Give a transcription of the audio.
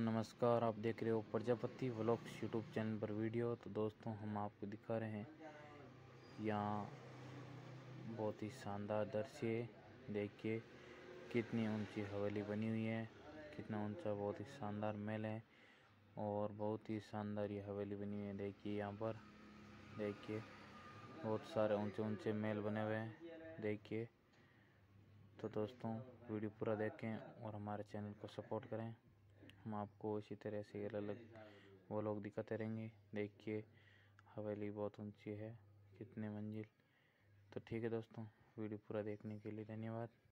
नमस्कार, आप देख रहे हो प्रजापति व्लॉग्स यूट्यूब चैनल पर वीडियो। तो दोस्तों हम आपको दिखा रहे हैं यहाँ बहुत ही शानदार दृश्य है। देखिए कितनी ऊंची हवेली बनी हुई है, कितना ऊंचा, बहुत ही शानदार महल है और बहुत ही शानदार ये हवेली बनी हुई है। देखिए यहाँ पर देखिए बहुत सारे ऊंचे ऊंचे महल बने हुए हैं। देखिए तो दोस्तों वीडियो पूरा देखें और हमारे चैनल को सपोर्ट करें। हम आपको इसी तरह से अलग अलग वो लोग दिखाते रहेंगे। देखिए हवेली बहुत ऊंची है, कितने मंजिल। तो ठीक है दोस्तों, वीडियो पूरा देखने के लिए धन्यवाद।